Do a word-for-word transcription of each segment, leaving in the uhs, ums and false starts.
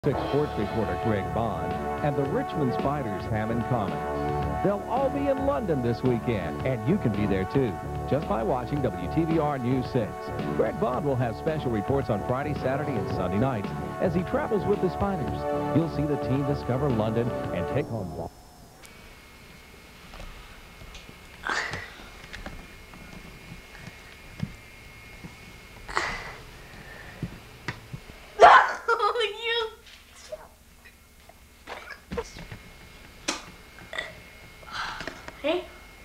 Six sports reporter Greg Bond and the Richmond Spiders have in common. They'll all be in London this weekend, and you can be there too, just by watching W T V R News six. Greg Bond will have special reports on Friday, Saturday, and Sunday nights as he travels with the Spiders. You'll see the team discover London and take home. Hey.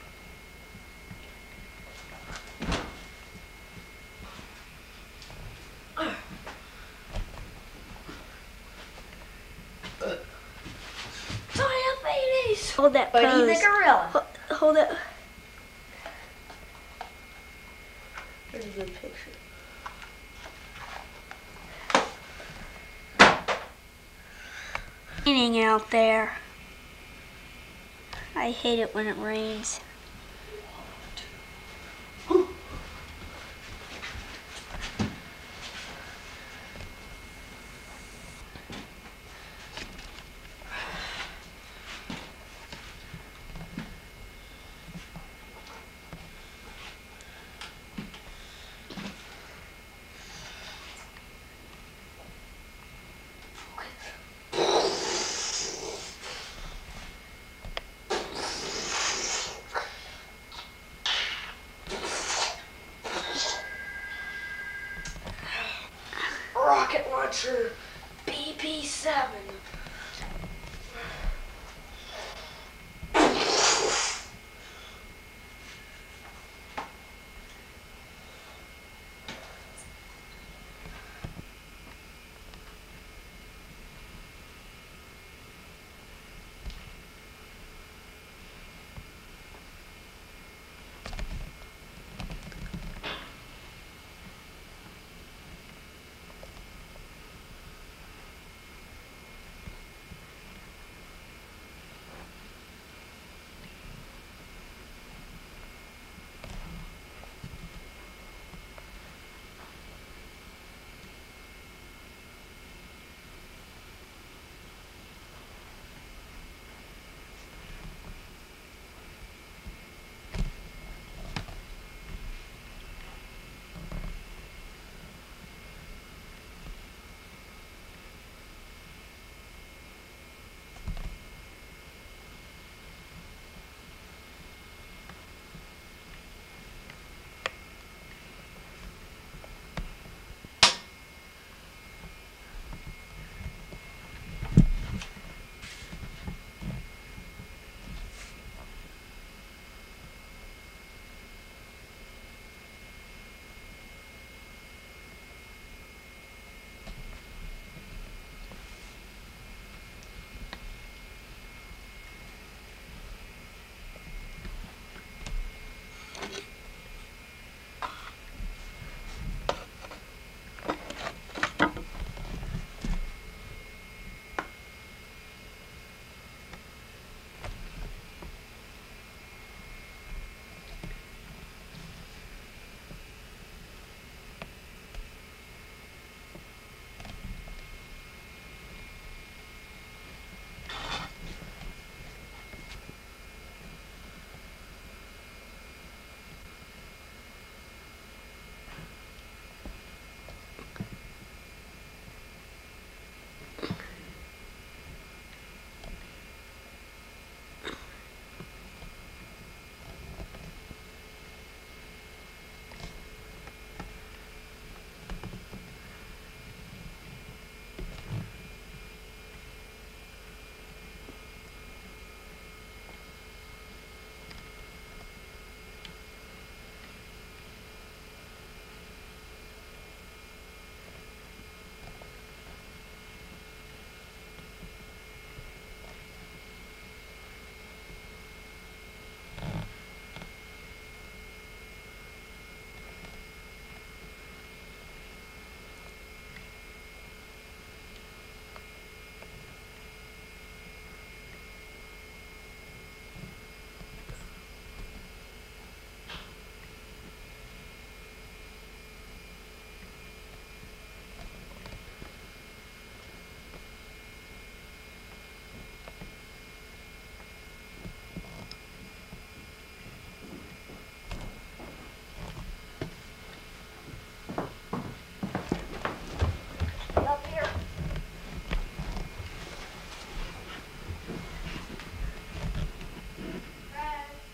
Sorry, babies. Hold that pose. Buddy the gorilla. Hold, hold it. Here's a good picture. Raining out there. I hate it when it rains. Rocket launcher B P seven.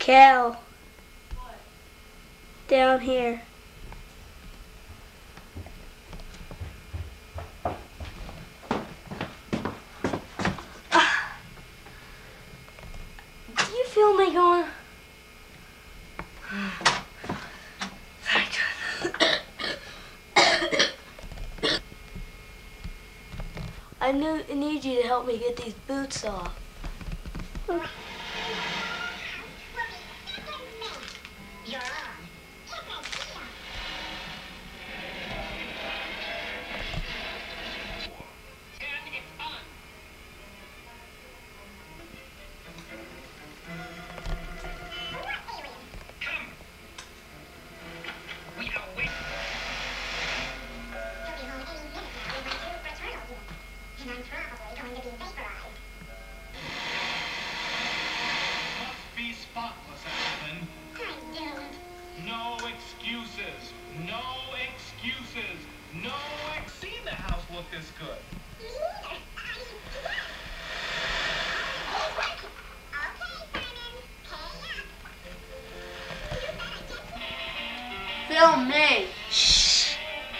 Cal. What? Down here. Ah. Do you feel me going? I knew, I need you to help me get these boots off. Okay. No excuses. No excuses. No ex- seen the house look this good. Film me. Shh.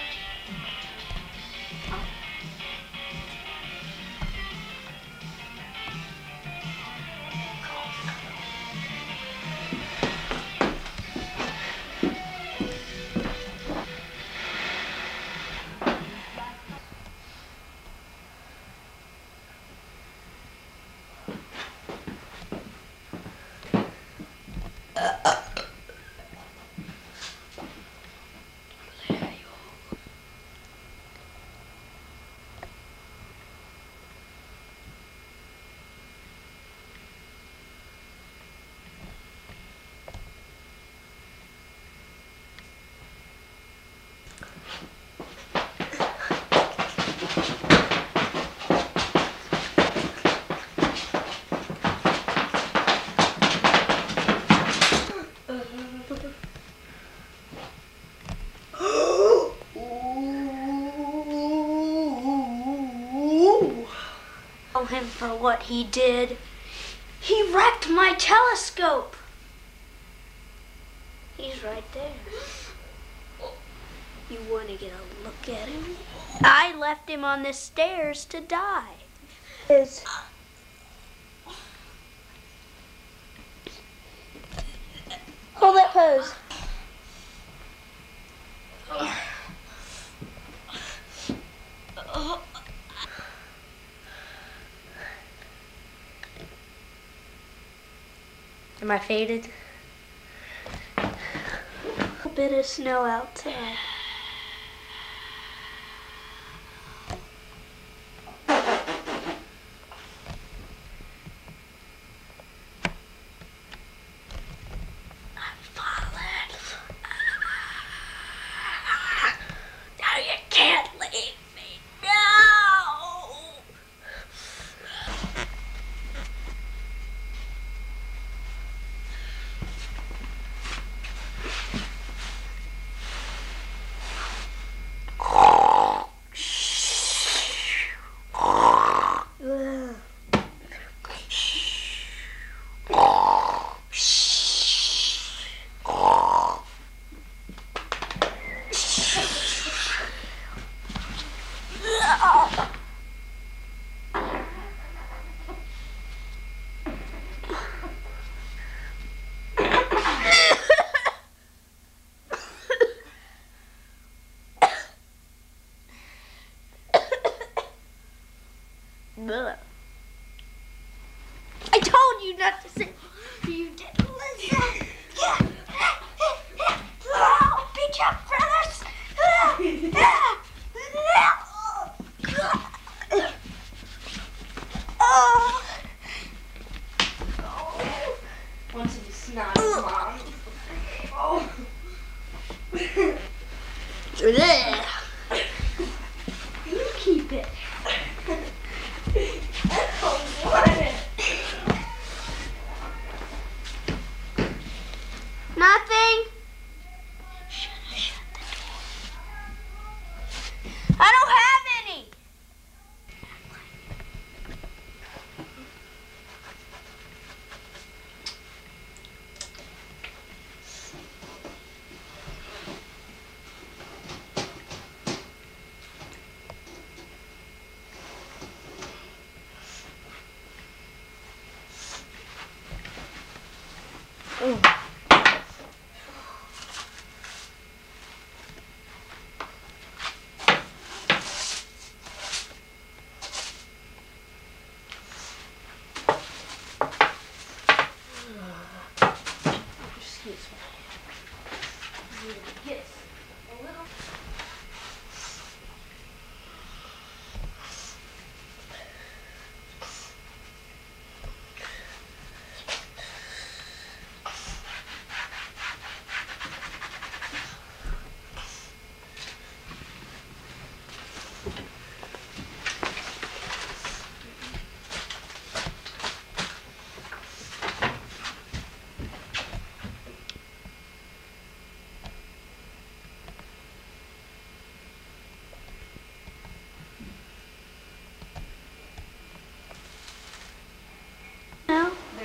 Him for what he did. He wrecked my telescope. He's right there. You want to get a look at him? I left him on the stairs to die. Is hold that pose. Am I faded? A bit of snow outside. I'm falling. Now you can't leave me. No! I told you not to sit. You didn't listen. Oh, beat you up, brothers. Once you snot, Mom. Oh. There. You keep it. I don't want it. Nothing. Shut, shut the door. I don't have any.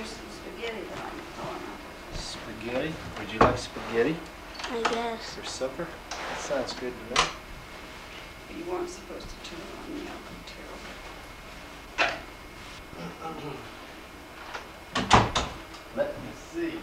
there's some spaghetti that I'm throwing up. Spaghetti? Would you like spaghetti I guess. for supper? That sounds good to me. But you weren't supposed to turn it on the oven, too. Let me see.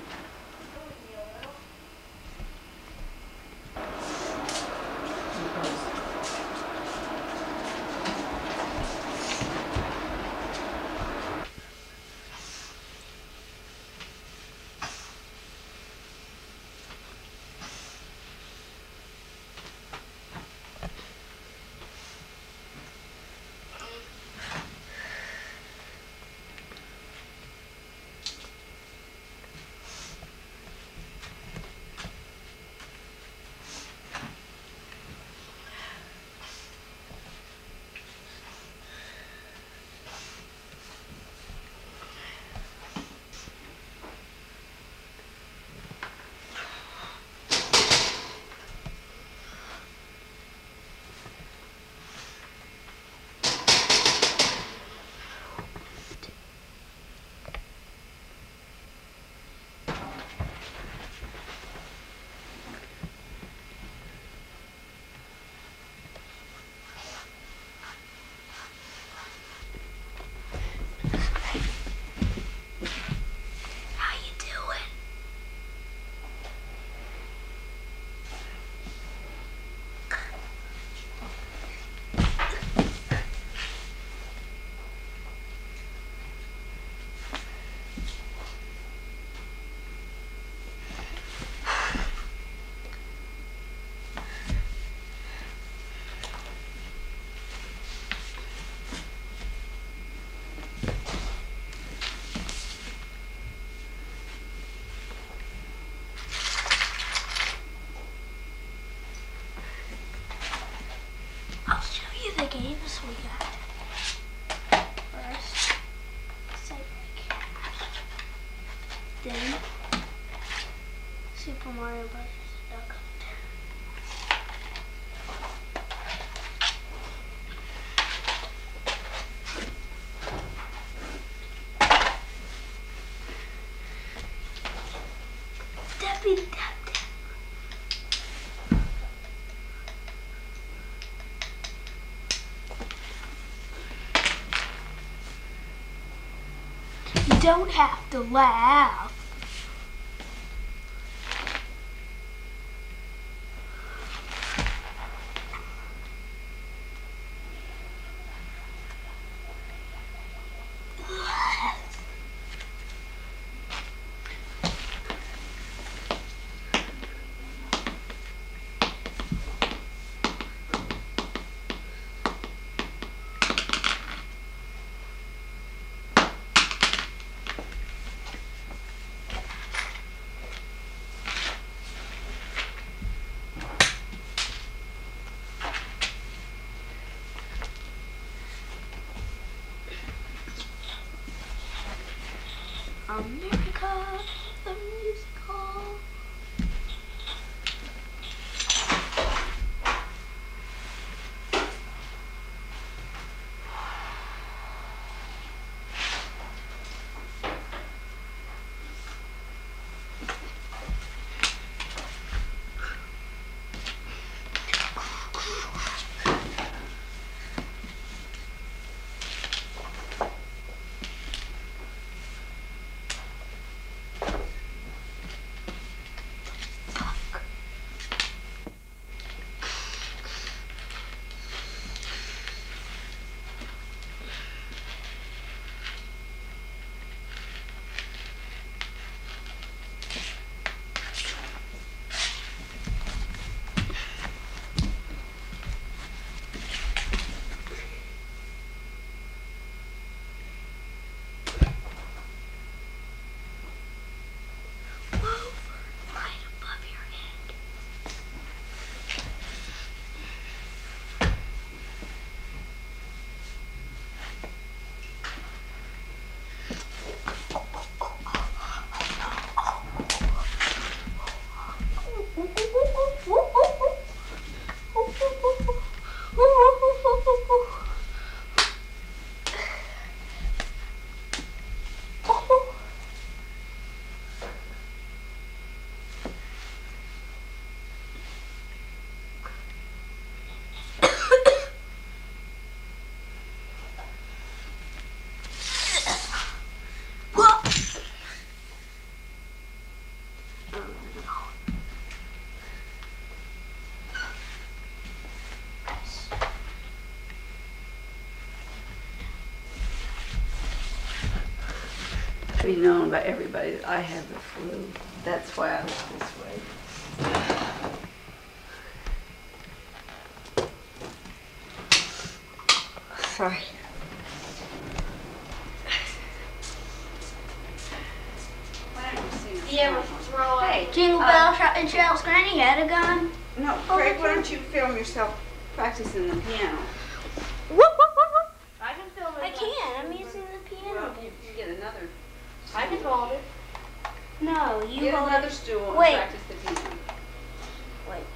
I'll show you the games we got. First, side break. Then, Super Mario Brothers Duck Hunt. Debbie Dab Dab. You don't have to laugh. America, the musical. be known by everybody that I have the flu. That's why I look this way. Sorry. You ever throw a Hey, Jingle uh, Bell shot and Cheryl's granny had a gun? No, Craig, why don't you film yourself practicing the piano? Whoop, whoop, whoop, whoop. I can film it. I can. I'm using the piano. Well, you can get another. I can hold it. No, you Get hold another it. stool and Wait. practice the piano. Wait.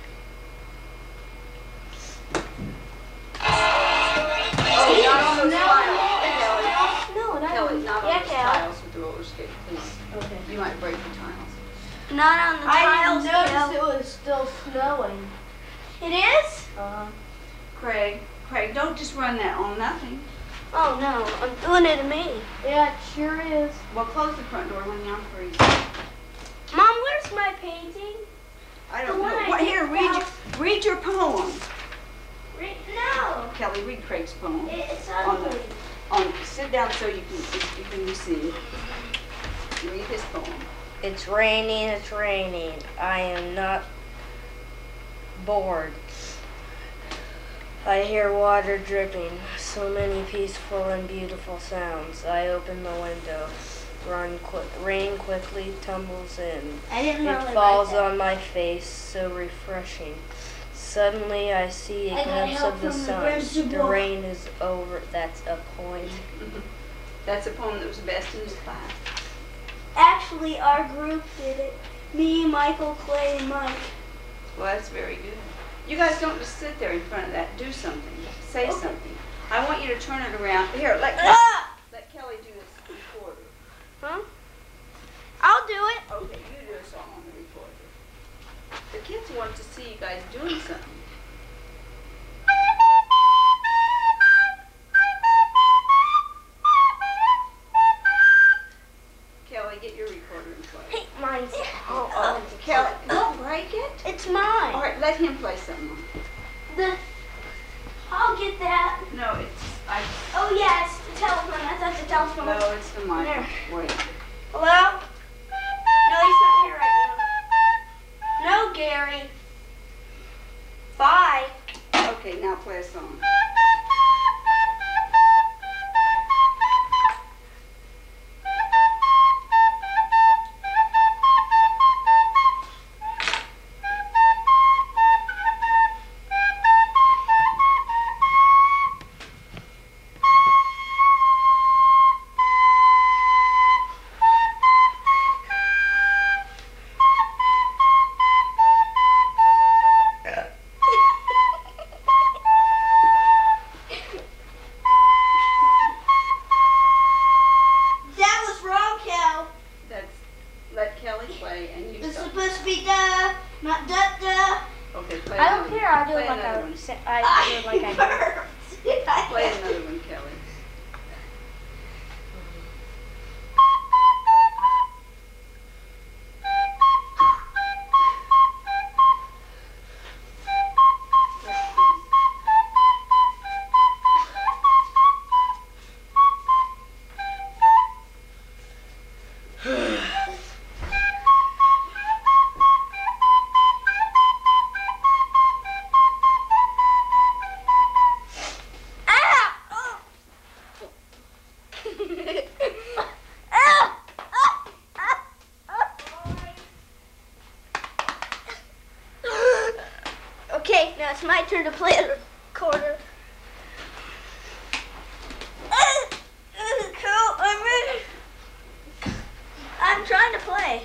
Oh, not on those No, tiles, no, not Kelly. Kelly, on, not on yeah, those Kel. tiles with the roller skate, please. Okay. You might break the tiles. Not on the tiles, I didn't Kel. notice it was still snowing. It is? Uh, Craig, Craig, don't just run that on nothing. Oh no, I'm doing it to me. yeah, it sure is. Well, close the front door when you're free. Mom, where's my painting? I don't The one know. I What, did here, read your, read your poem. Re- no, Kelly, read Craig's poem. it, it's On the- ugly. On, sit down so you can, you can receive. Read his poem. It's raining, it's raining. I am not bored. I hear water dripping, so many peaceful and beautiful sounds. I open the window, run quick, rain quickly tumbles in. I didn't really It falls like that. on my face, so refreshing. Suddenly I see a I got glimpse help of the from the sun. principal. The rain is over. That's a poem. That's a poem that was best in his class. Actually, our group did it. Me, Michael, Clay, and Mike. Well, that's very good. You guys don't just sit there in front of that. Do something. Say Okay. something. I want you to turn it around. Here, let Kelly, Ah! let Kelly do this recorder. Huh? I'll do it. Okay, you do a song on the recorder. The kids want to see you guys doing something. Kelly, get your recorder and play. Hey, mine's. Oh, oh, Kelly, don't break it. It's mine. All right, let him play something. The. I'll get that. No, it's I. Oh yeah, it's the telephone. I thought the telephone. was- No, it's the mic. There. Wait. Hello? No, he's not here right now. No, Gary. Bye. Okay, now play a song. That was wrong, Cal. That's let Kelly play and you It's start. supposed to be da, not da da. Okay, play I don't another care. one. I'll do Play it like another I one. sa- I do it like I do. burped. Play another one, Kelly. Okay, now it's my turn to play the recorder. Cool, I'm ready. I'm trying to play.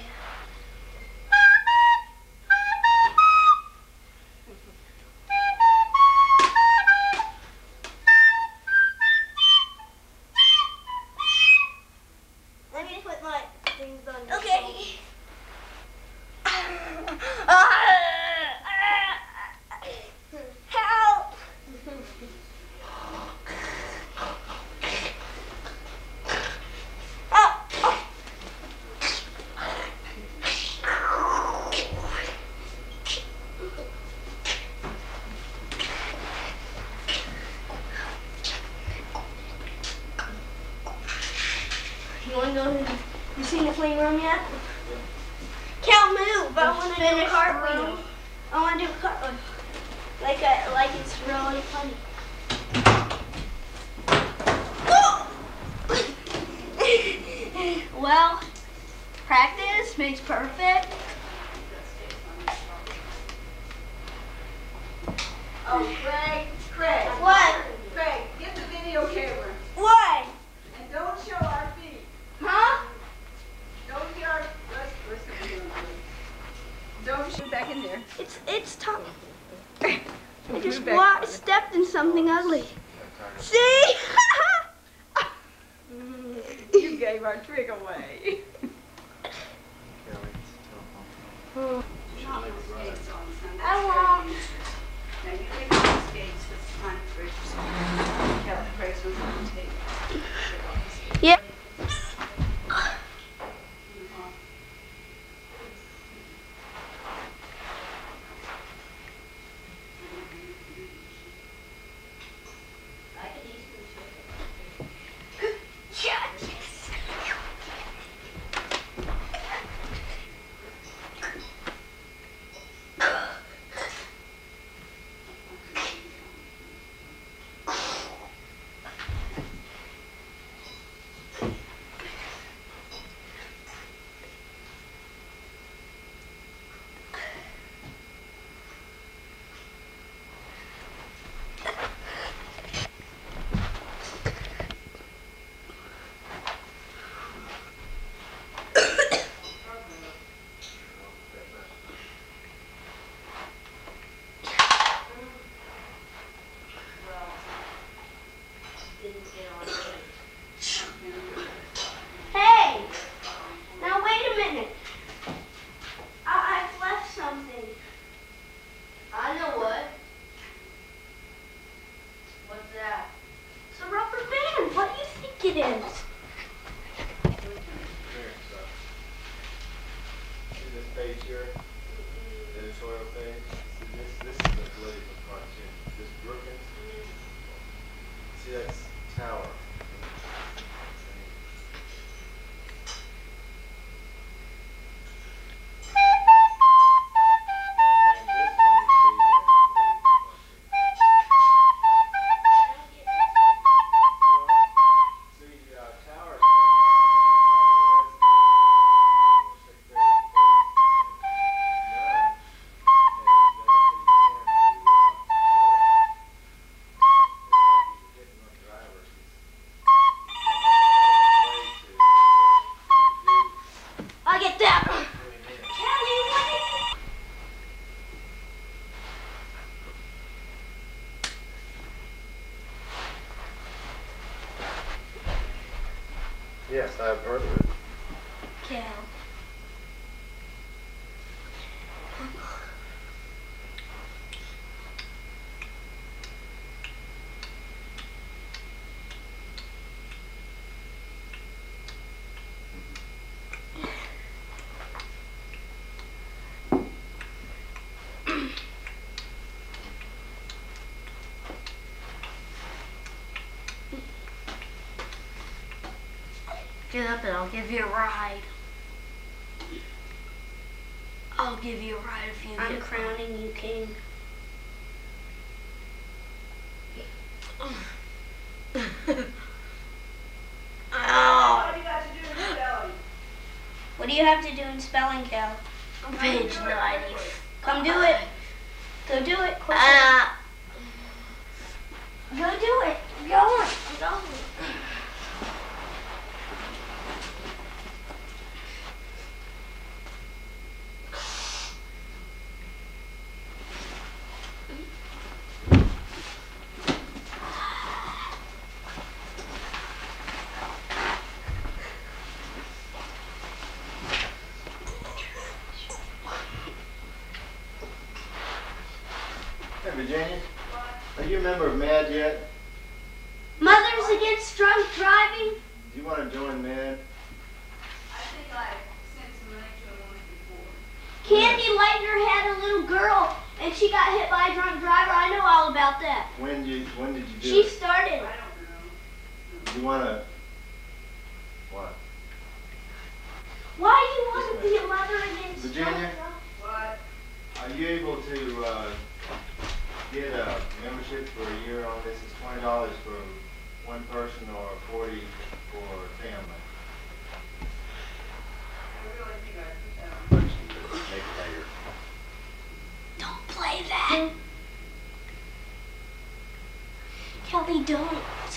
Let me put my things on. Okay. Help! Oh, oh. You want to go? You seen the clean room yet? Can't move. I want to do a cartwheel. I want to do a cartwheel. Like a, like it's really funny. Well, practice makes perfect. Oh, Craig, Craig. What? Craig, get the video camera. What? And don't show our feet. Huh? Don't show our, let's, let's go down. Don't shoot back in there. It's it's tough. I just walked, stepped in something ugly. See? You gave our trick away. I won't. Now you take off the skates with the time for yourself. Kelly, Craig's was on the tape. Take off the skates. Yeah. Hey! Now wait a minute. I I've left something. I know what. What's that? It's a rubber band. What do you think it is? See this page here? The editorial page? See this, this is a political cartoon. This Brookings. See that's tower. I'll get that. Kelly, what is Yes, I've heard of it. Cal. Get up and I'll give you a ride. I'll give you a ride if you I'm crowning you king. Oh. What do you got to do in spelling? What do you have to do in spelling, Cal? Page ninety. Come do it. Go do it. Quick. Uh, Go do it. Go on. Go on. Hey, Virginia, are you a member of MAD yet? Mothers Against Drunk Driving. Do you want to join MAD? I think I sent some money to him once before. Candy Lightner had a little girl and she got hit by a drunk driver. I know all about that. When did you, when did you do She it? started. I don't know. You want to, what? Kelly, don't.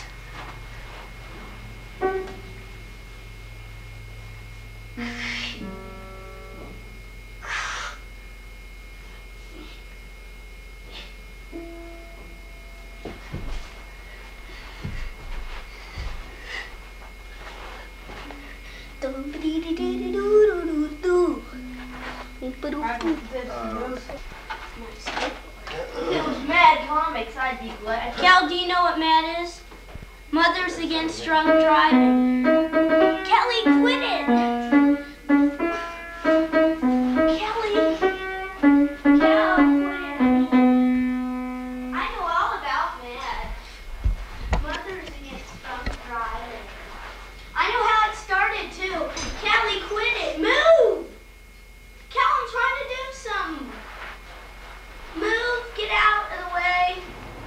If it was Mad Comics, I'd be glad. Kel, do you know what Mad is? Mothers Against Drunk Driving. Kelly, quit it! Kelly! Kel, quit it! I know all about Mad. Mothers Against Drunk Driving. I know how it started too. Kelly, quit it! Move! Kel, I'm trying to do something. Move, get out of the way.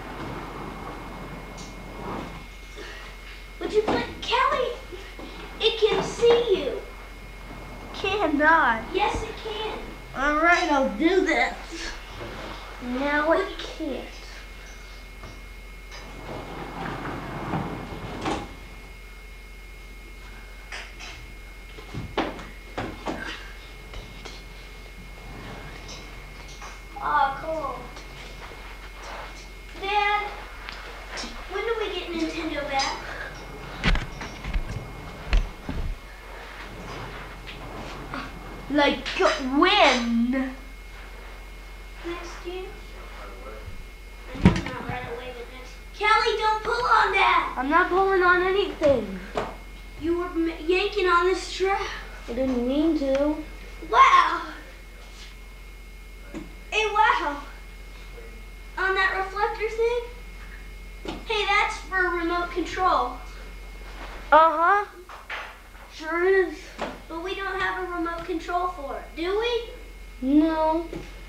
Would you put Kelly? It can see you. Cannot. Yes, it can. All right, I'll do this. Now it can't. Oh, cool. Dad, when do we get Nintendo back? Like when? Next year? I know not right away, but next. Kelly, don't pull on that. I'm not pulling on anything. You were m- yanking on this strap. I didn't mean to. Wow. Hey, wow. On that reflector thing? Hey, that's for remote control. Uh-huh. Sure is. But we don't have a remote control for it, do we? No.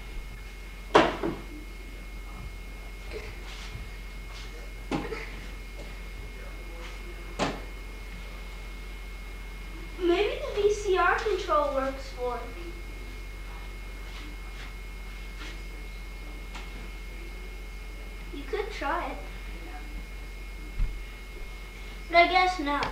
Maybe the V C R control works for it. You could try it. But I guess not.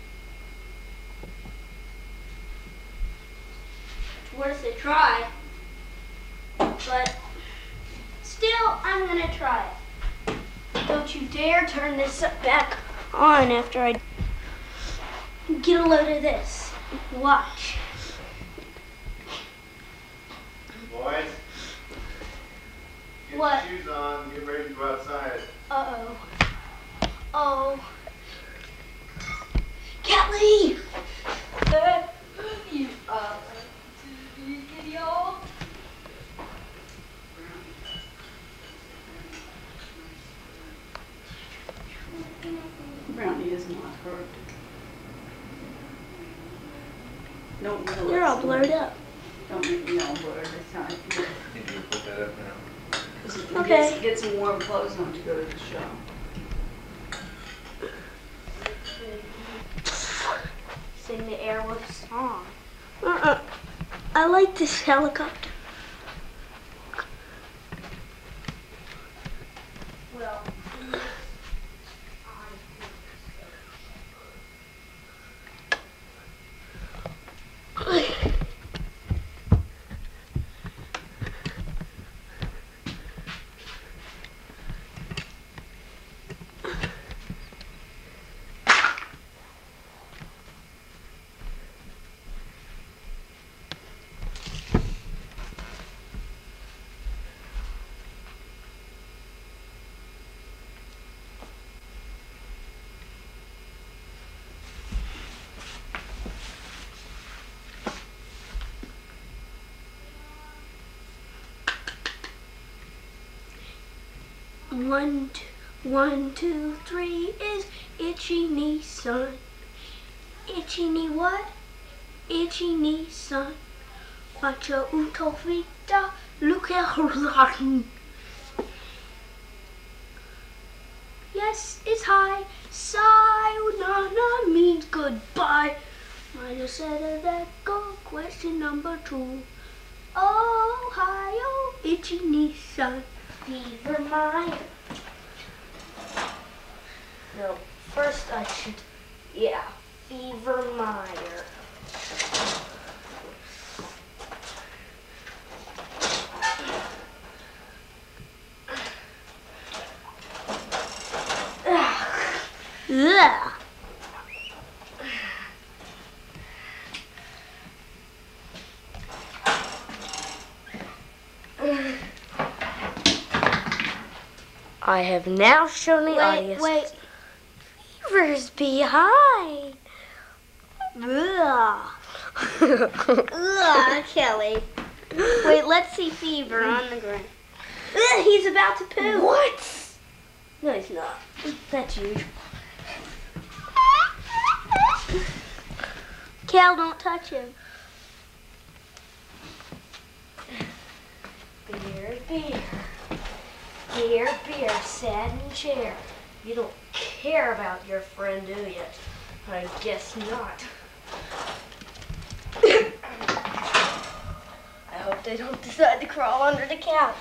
It's worth a try. But still, I'm gonna try it. Don't you dare turn this back on after I get a load of this. Watch. Boys, get What? your shoes on, get ready to go outside. Uh-oh. Oh. Kelly! You uh, video. Brownie is not hurt. Don't really. You're all blurred up. Don't make me all blurred this time. Did you put that up now? Because it Okay. gets, get some warm clothes on to go to the show. Sing the airwolf song. Uh-uh. I like this helicopter. Well, One, two, one, two, three is itchy knee son. Itchy knee what? Itchy knee son. Quattro uto vita, look at her. Yes, it's high. Sayonara means goodbye. Minus set of that go. Question number two. Ohio, itchy knee son. Fever mine. No, first I should, yeah, fever mire. Ugh. I have now shown the Wait, audience. wait. Fever's behind. Ugh. Ugh, Kelly. Wait, let's see Fever on the ground. Ugh, he's about to poo. What? No, he's not. That's usual. Cal, don't touch him. Beer, beer. Beer, beer, sad in chair. You don't care about your friend, do you? I guess not. I hope they don't decide to crawl under the couch.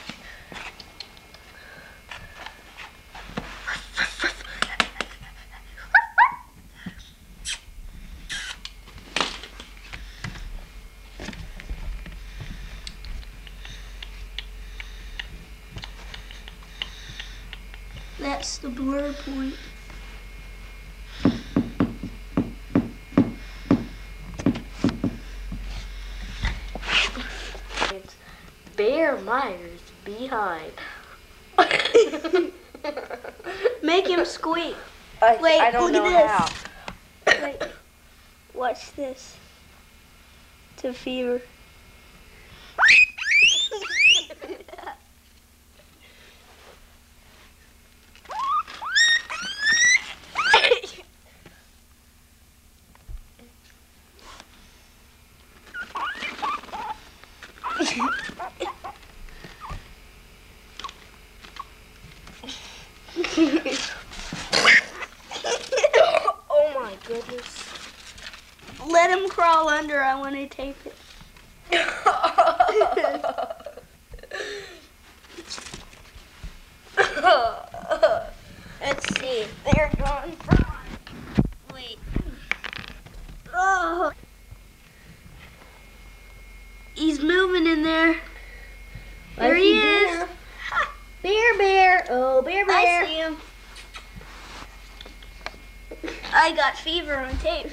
That's the blur point. It's Bear Myers behind. Make him squeak. I, Wait, I don't look know at how. this. Wait, watch this. To Fever. Oh my goodness. Let him crawl under. I want to tape it. Let's see. They're gone. Wait. Oh. He's moving in there. There he is. Bear, bear. Oh, bear, bear. I see him. I got Fever on tape.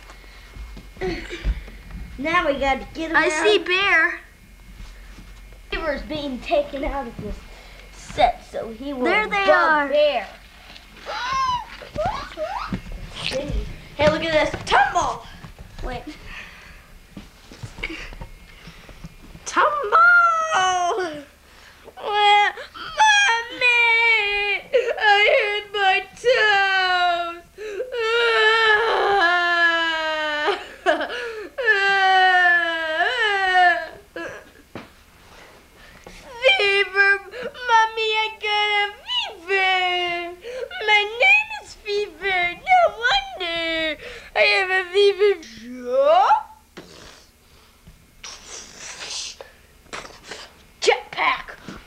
Now we got to get him I out. see Bear. Fever's being taken out of this set, so he will There they go are. bear. Hey, look at this. Tumble. Wait. Tumble. Well, Mommy, I hurt my toes. Fever, Mommy, I got a fever. My name is Fever. No wonder I have a fever. Jetpack.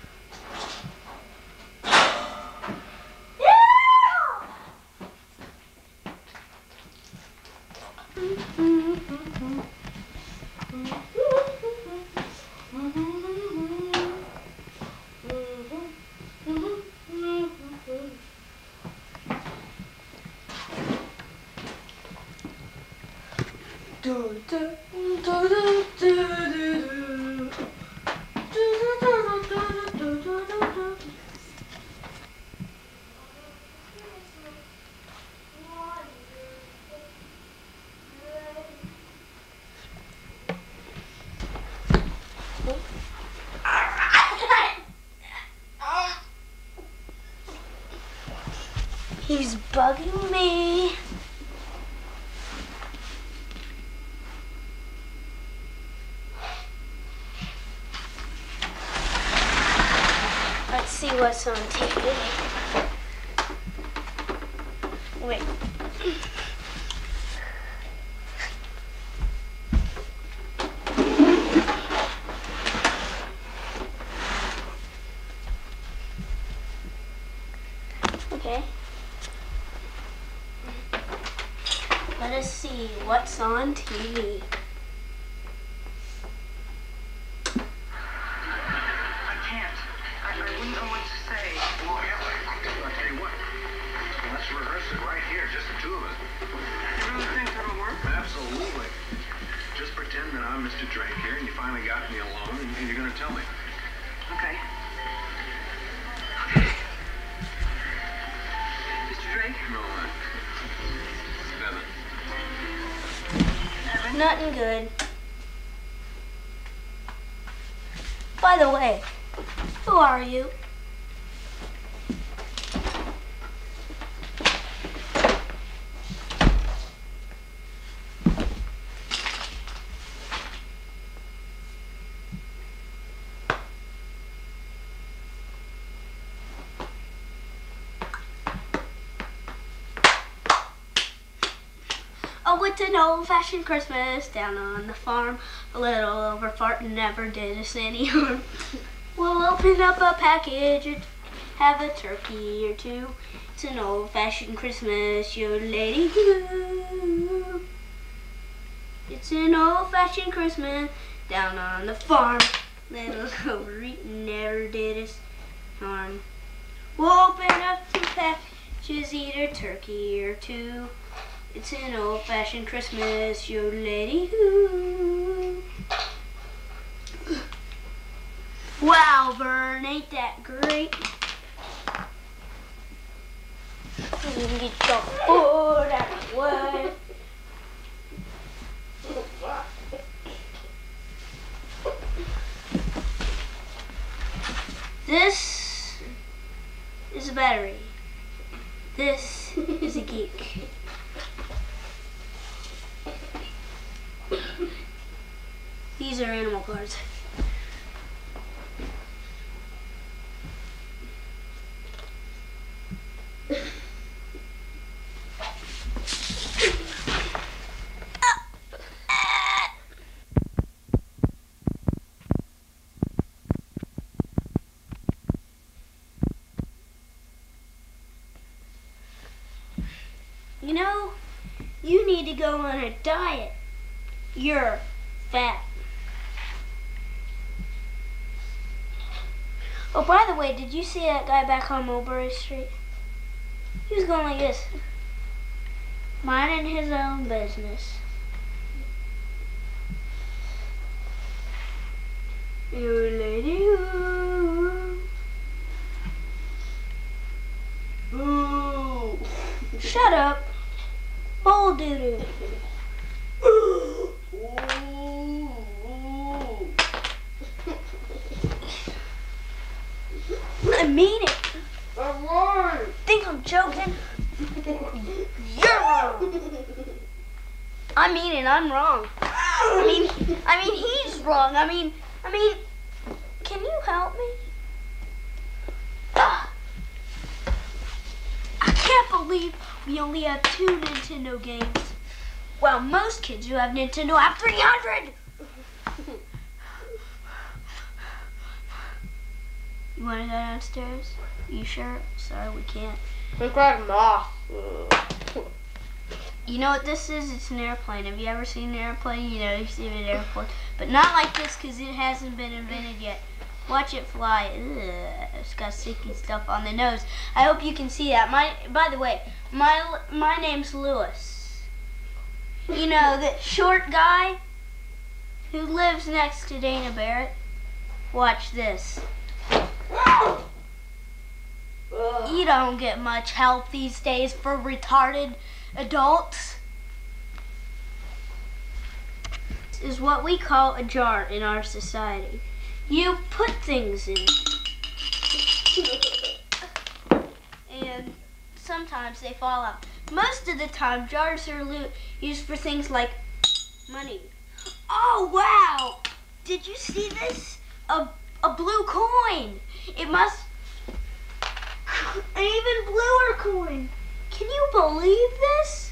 He's bugging me. Let's see what's on T V. Wait. Okay. us see what's on T V. I can't. I, I wouldn't know what to say. Well, hell, I'll tell you what. Let's rehearse it right here, just the two of us. You really think that'll work? Absolutely. Just pretend that I'm Mister Drake here, and you finally got me alone, and, and you're going to tell me. Okay. Mister Drake? No, uh, Evan. Evan? Nothing good. By the way, who are you? Oh, it's an old-fashioned Christmas down on the farm. A little over fart never did us any harm. We'll open up a package and have a turkey or two. It's an old-fashioned Christmas, yo lady. It's an old-fashioned Christmas down on the farm. Little over never did us harm. We'll open up two packages, eat a turkey or two. It's an old-fashioned Christmas, yo lady. Wow, Vern, ain't that great? Get the food out of the way. This is a battery. This is a geek. These are animal cards. You know, you need to go on a diet. You're fat. Oh, by the way, did you see that guy back on Mulberry Street? He was going like this, minding his own business. You lady, ooh. Ooh. Shut up. Bull doo-doo. I mean it. I'm wrong. Think I'm joking? You're wrong. I mean it. I'm wrong. I mean, I mean he's wrong. I mean, I mean, can you help me? Ah. I can't believe we only have two Nintendo games. Well, most kids who have Nintendo have three hundred. You want to go downstairs? You sure? Sorry, we can't. Look like a moth. You know what this is? It's an airplane. Have you ever seen an airplane? You know, you've seen an airplane. But not like this because it hasn't been invented yet. Watch it fly. Ugh, it's got sticky stuff on the nose. I hope you can see that. My, by the way, my my name's Lewis. You know, that short guy who lives next to Dana Barrett. Watch this. You don't get much help these days for retarded adults. This is what we call a jar in our society. You put things in and sometimes they fall out. Most of the time, jars are used for things like money. Oh, wow! Did you see this? A, a blue coin. It must... An even bluer coin. Can you believe this?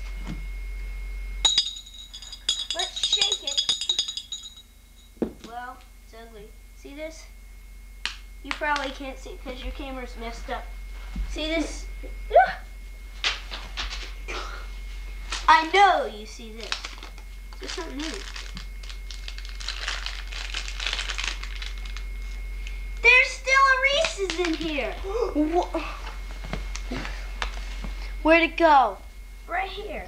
Let's shake it. Well, it's ugly. See this? You probably can't see because your camera's messed up. See this? I know you see this. This is something new. There's still a Reese's in here. Where'd it go? Right here.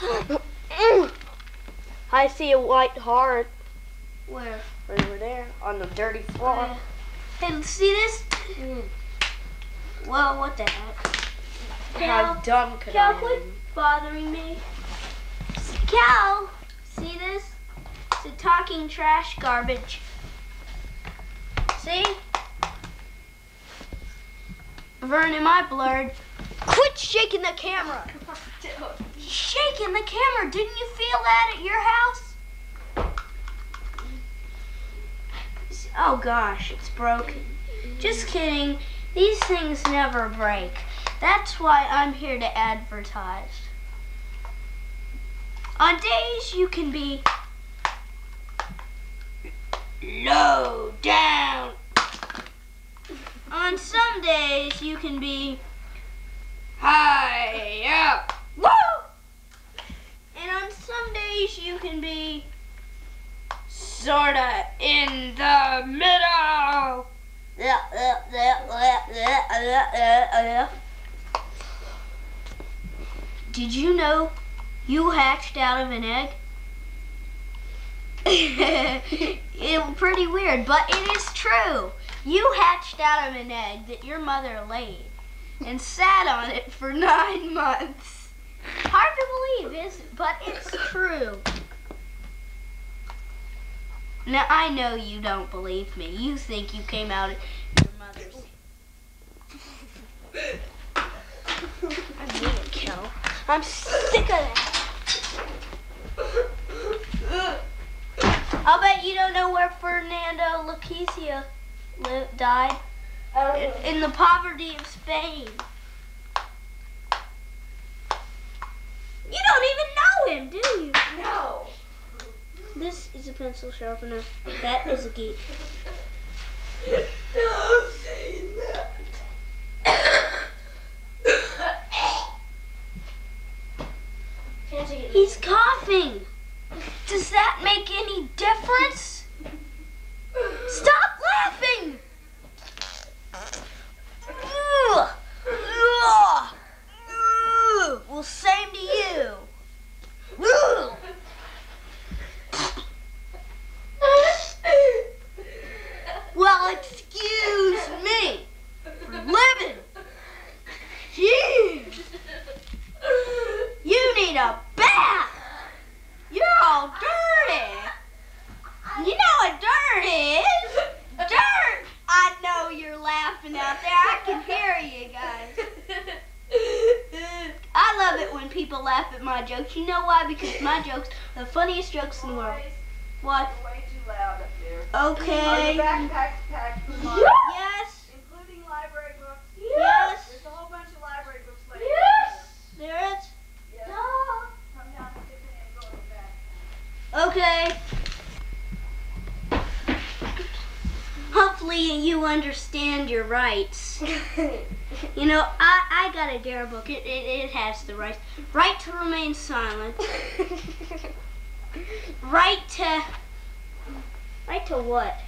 I see a white heart. Where? Right over there on the dirty floor. Uh, hey, see this? Mm. Well, what the heck? How Cal, dumb could Cal, I quit be? bothering me. Cal, see this? It's a talking trash garbage. See? Vern, am I blurred? Quit shaking the camera. Shaking the camera. Didn't you feel that at your house? Oh gosh, it's broken. Just kidding. These things never break. That's why I'm here to advertise. On days you can be low down. On some days you can be high up. Woo! And on some days you can be sorta in the middle. Did you know you hatched out of an egg? It's pretty weird, but it is true. You hatched out of an egg that your mother laid and sat on it for nine months. Hard to believe, isn't it? But it's true. Now, I know you don't believe me. You think you came out of your mother's... I mean it, Kel. I'm sick of that. I'll bet you don't know where Fernando Laquisia lived, died. In, in the poverty of Spain. You don't even know him, do you? No. This is a pencil sharpener. That is a geek. Stop saying that. He's coughing. Does that make any difference? Stop laughing! Ugh. Ugh. Ugh. Well, same to you. Ugh. Well, excuse me for living. Jeez. You need a bath. You're all dirty. You know what dirt is? Dirt. I know you're laughing out there. I can hear you guys. I love it when people laugh at my jokes. You know why? Because my jokes are the funniest jokes in the world. What? You're way too loud up there. Okay. Are your backpacks packed with books? Yes. Including library books? Yes. There's a whole bunch of library books later. Yes. There is. Yes. No. Come down to Tiffany and go in the back. Okay. Hopefully you understand your rights. You know, I, I got a dare book. It, it, it has the rights. Right to remain silent. Right to... Right to what?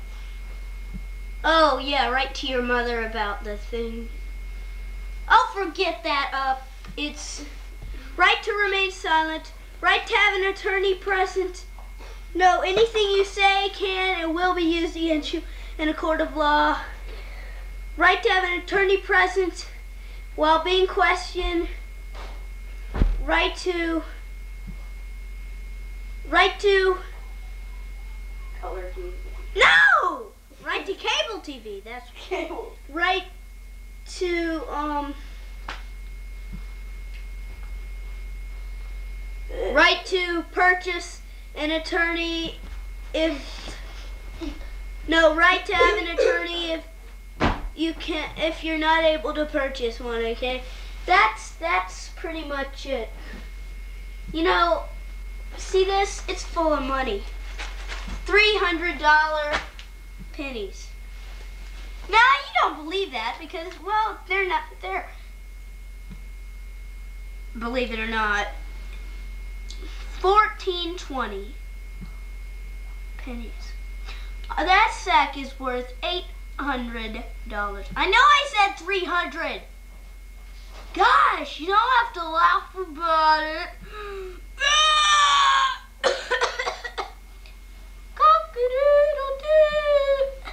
Oh, yeah, right to your mother about the thing. Oh, forget that. Uh, it's right to remain silent. Right to have an attorney present. No, anything you say can and will be used against you in a court of law. Right to have an attorney present while being questioned. Right to... Right to... Color T V. No! Right to cable T V. That's cable. Right to, um... Right to purchase an attorney if... No, right to have an attorney if you can't, if you're not able to purchase one, okay? That's, that's pretty much it. You know, see this? It's full of money. three hundred dollar pennies. Now, you don't believe that because, well, they're not, they're, believe it or not, fourteen twenty pennies. Uh, that sack is worth eight hundred dollars. I know I said three hundred. Gosh, you don't have to laugh about it. Cock-a-doodle-doo.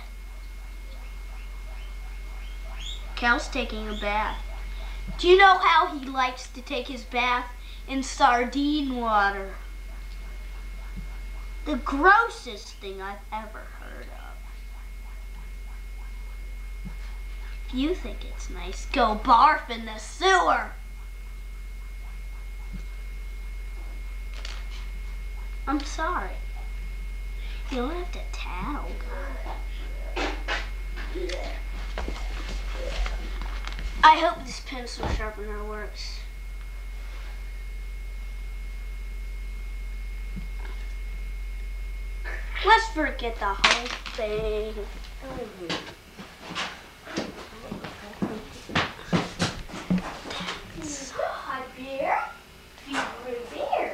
Cal's taking a bath. Do you know how he likes to take his bath? In sardine water. The grossest thing I've ever heard of. If you think it's nice, go barf in the sewer. I'm sorry. You don't have to tattle, God. I hope this pencil sharpener works. Let's forget the whole thing. That's hot beer. Be revered.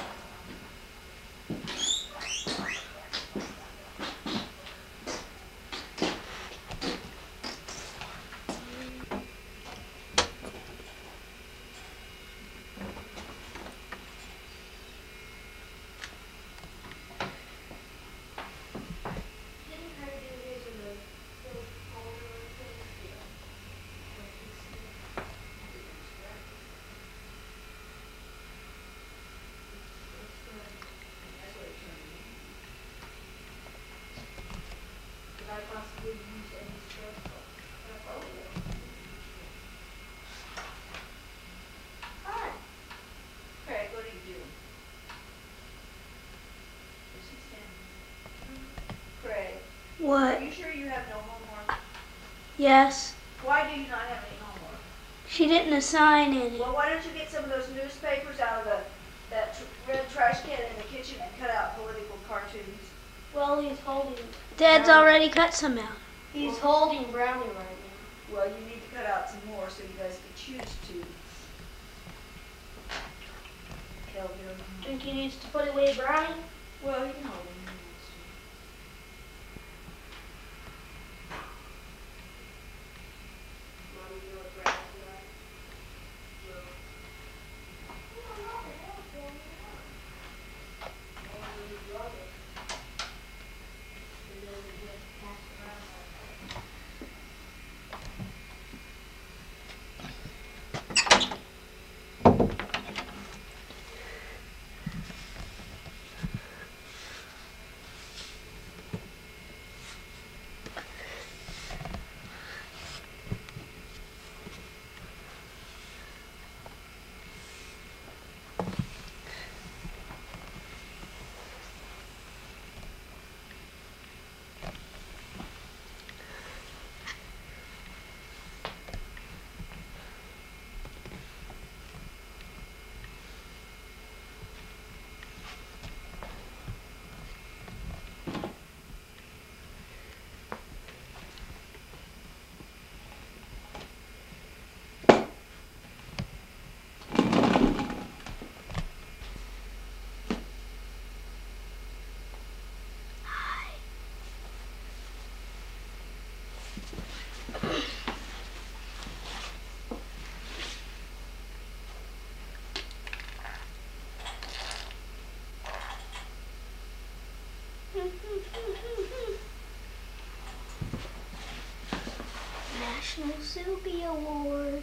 What? Are you sure you have no homework? Yes. Why do you not have any homework? She didn't assign any. Well, why don't you get some of those newspapers out of the that tr red trash can in the kitchen and cut out political cartoons? Well, he's holding. Dad's already cut some out. He's holding Brownie right now. Well, you need to cut out some more so you guys can choose to. Kelvin. Think he needs to put away Brownie? Well, you can hold him. National Soupy Award.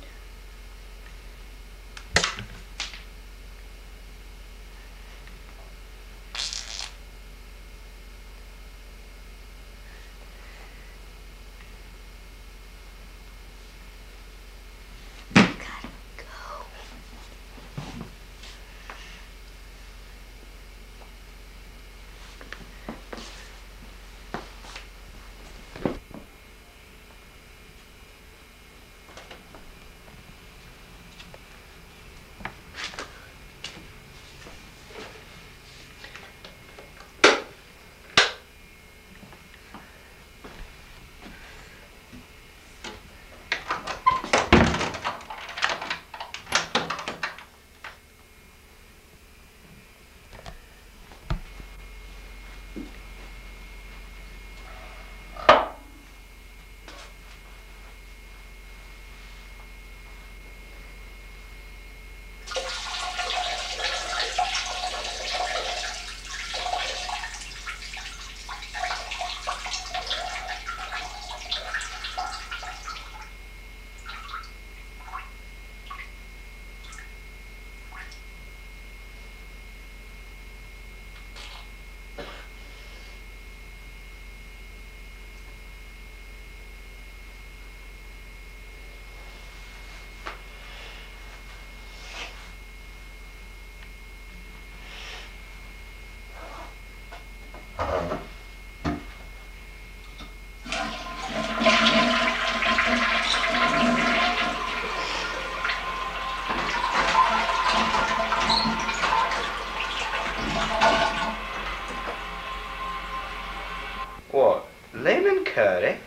Lemon curry?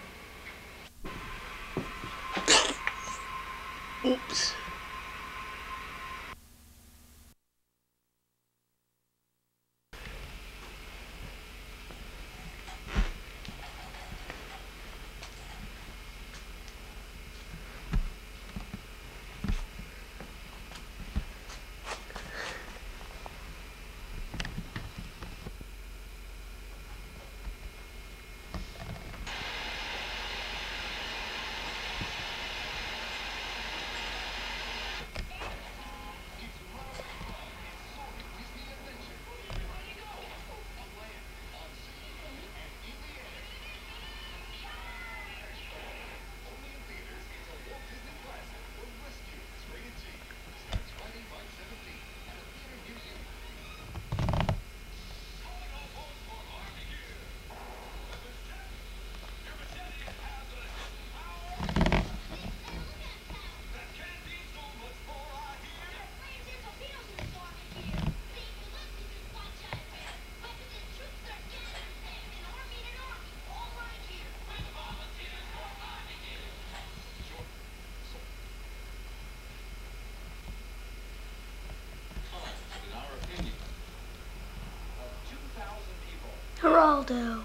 Oops. Geraldo.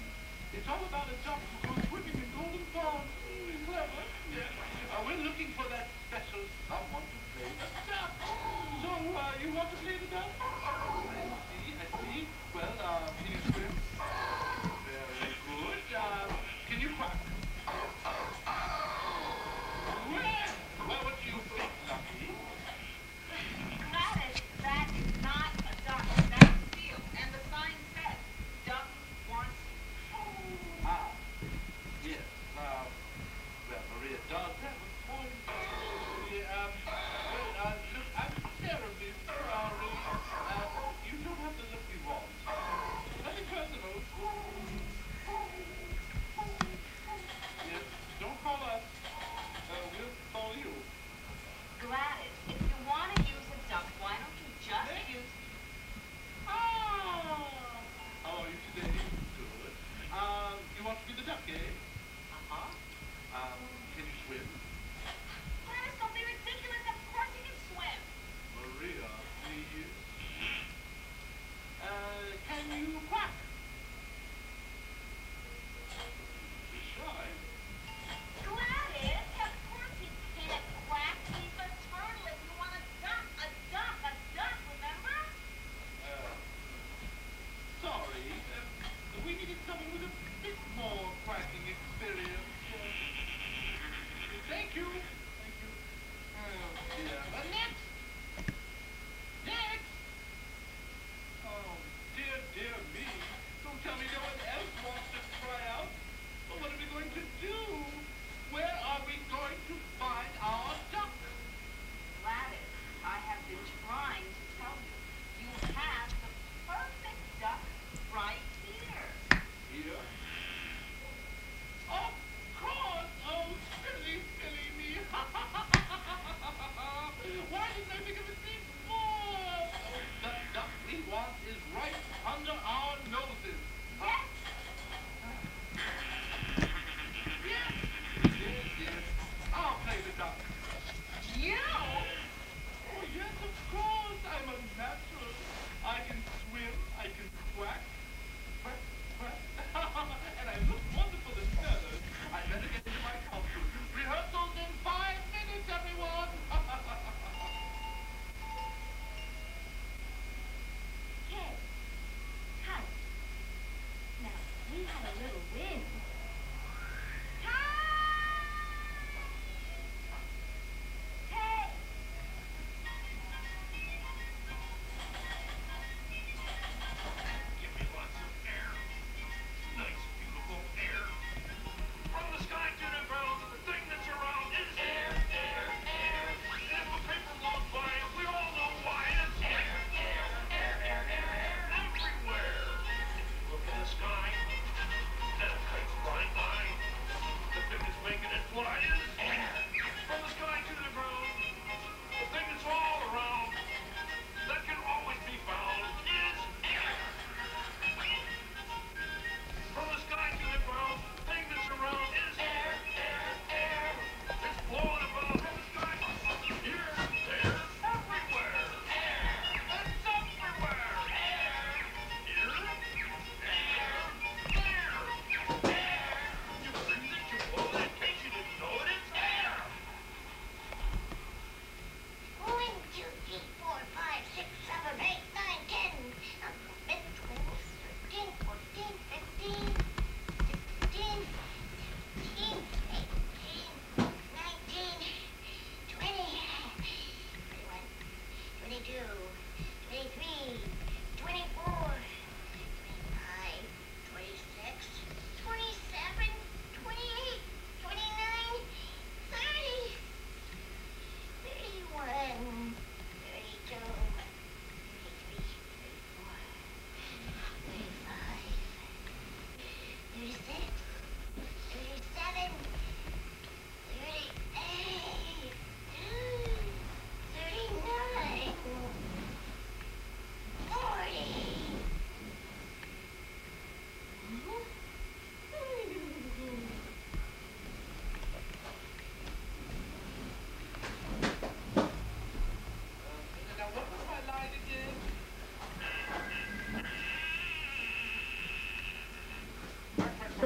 It's all about a duck who goes swimming in golden pond. Mm, clever. Yeah. Uh, we're looking for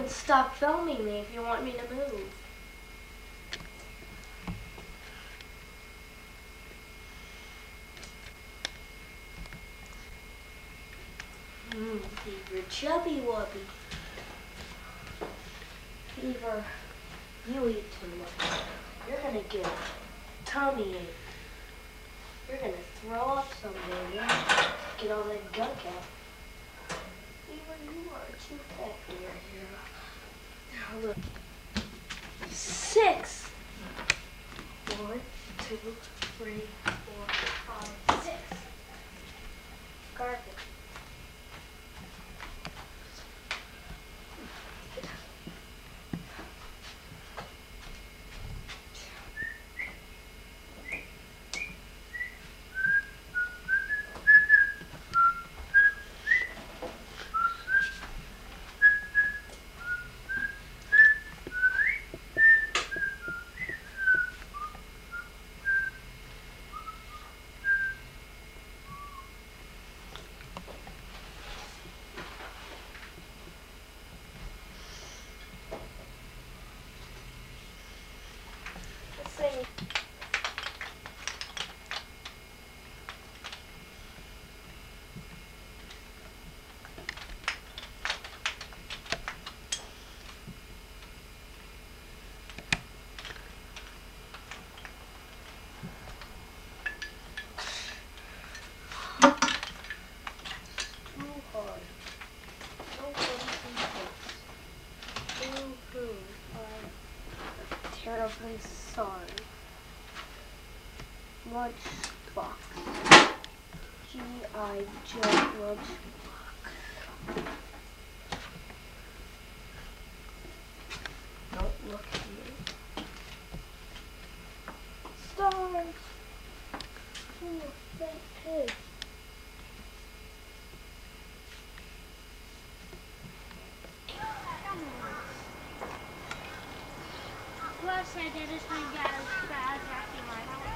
then stop filming me if you want me to move. Mmm, Beaver, chubby wubby. Beaver, you eat too much. You're gonna get a tummy ache. You're gonna throw up someday, yeah? Get all that gunk out. Beaver, you are too fat for your hero. Now look. Six. One, two, three, four, five, six. Garbage. Terribly sorry. Lunch box. G I J lunch box. Don't look at me. Stars. Oh, fat pig. Plus, I did this thing got as bad as acting right now.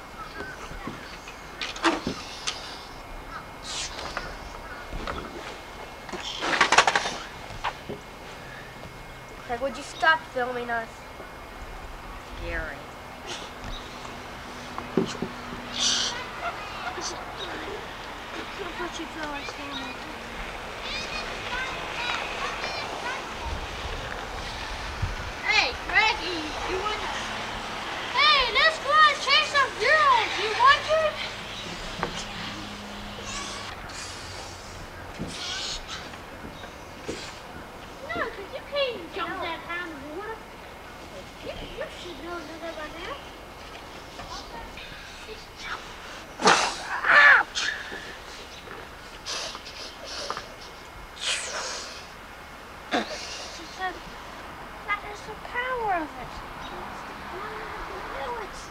Craig, would you stop filming us? Gary. What you feel like standing? Hey, Greggy, you want? Hey, let's go and chase some girls. You want to? No, because you can't jump that high in the water. You, you should know that by now. She said, that is the power of it. I knew it.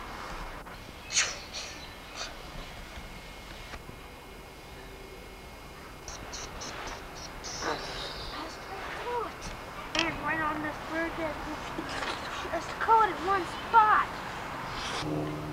Let's go it. And right on this bird that let's call it in one spot.